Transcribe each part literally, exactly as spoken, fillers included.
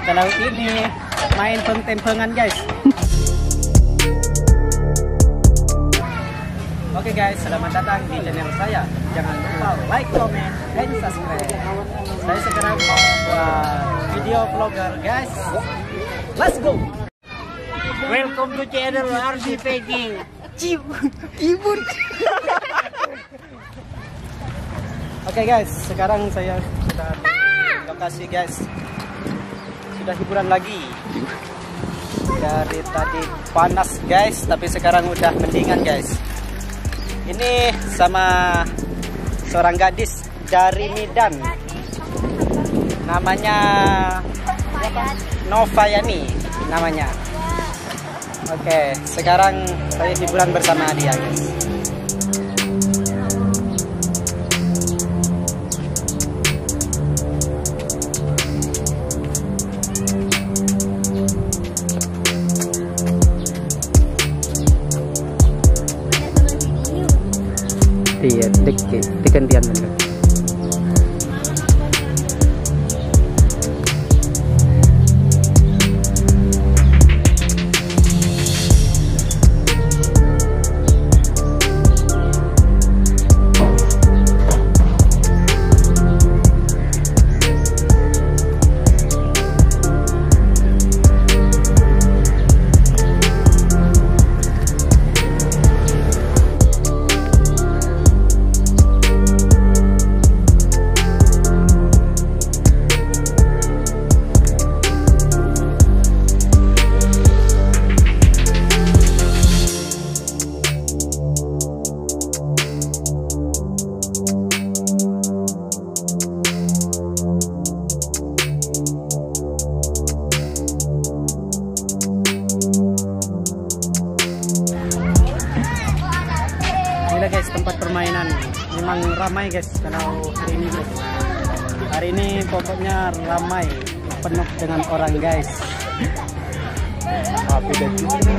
Kalau ini main peng-tempengan guys. Oke guys, selamat datang di channel saya. Jangan lupa like, comment, dan subscribe. Saya sekarang mau buat video vlogger guys. Let's go. Welcome to channel R D Peking. Kibur. Oke guys, sekarang saya sudah di lokasi guys. Sudah hiburan lagi. Dari tadi panas guys, tapi sekarang udah mendingan guys. Ini sama seorang gadis dari Medan. Namanya Novayani namanya. Oke, sekarang saya hiburan bersama dia guys. Iya, dikit, digantian bener. Guys, tempat permainan memang ramai guys kalau hari ini guys. Hari ini pokoknya ramai, penuh dengan orang guys. Happy day.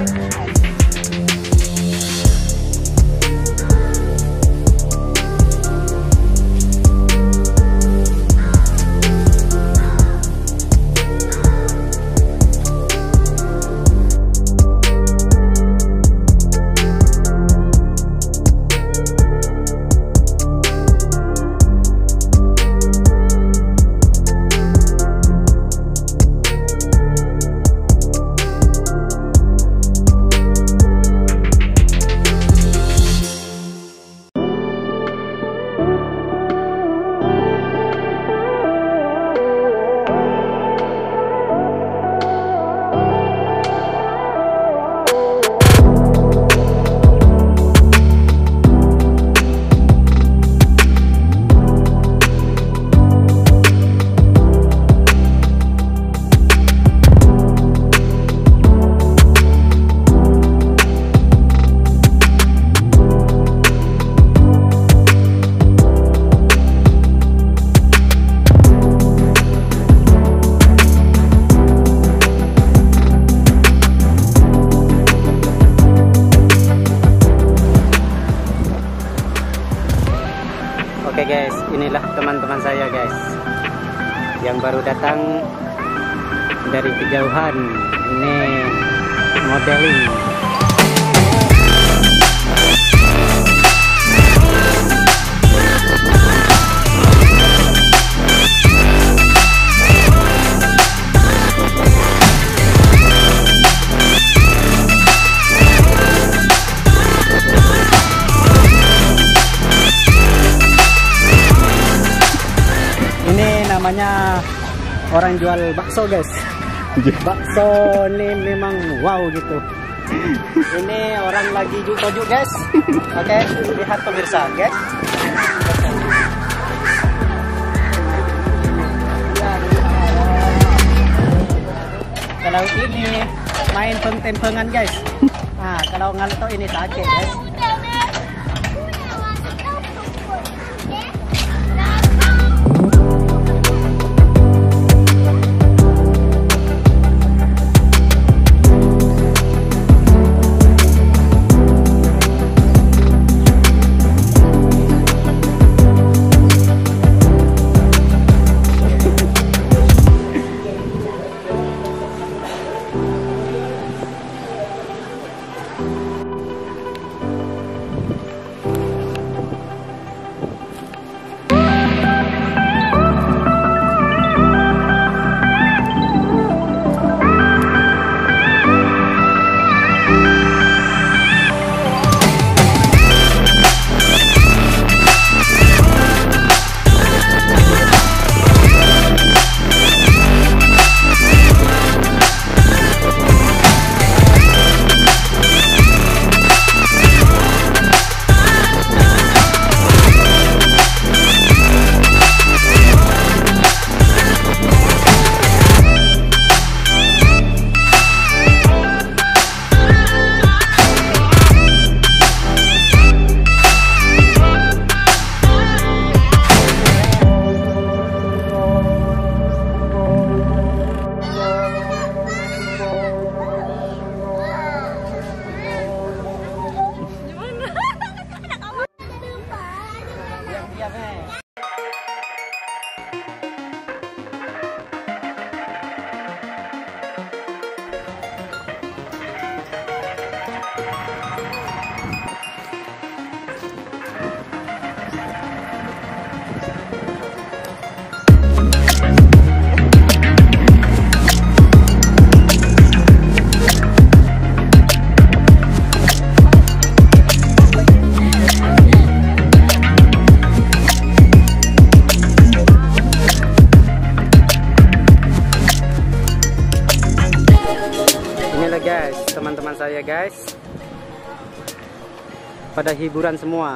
Oke guys, inilah teman-teman saya guys yang baru datang dari kejauhan. Ini modeling. Namanya orang jual bakso guys. Bakso ini memang wow gitu. Ini orang lagi juk-juk guys. Oke, lihat pemirsa guys. Kalau ini main peng-tempengan guys. Nah, kalau ngantuk ini sakit guys. guys, teman-teman saya guys, pada hiburan semua.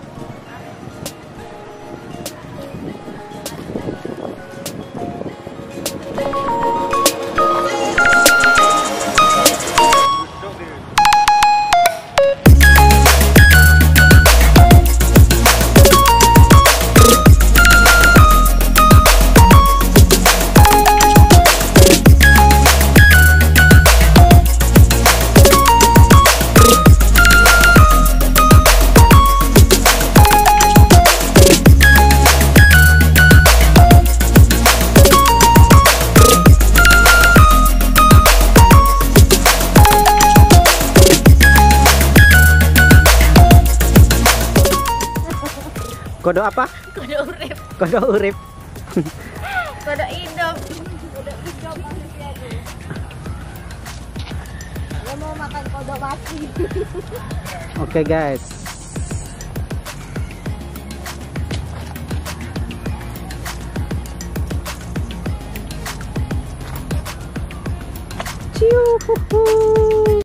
Kodok apa? Kodok urip. Kodok urip. Kodok hidup. Kodok hidup maksudnya tuh. Dia mau makan kodok mati. Oke okay, guys. Ciu, hu, hu.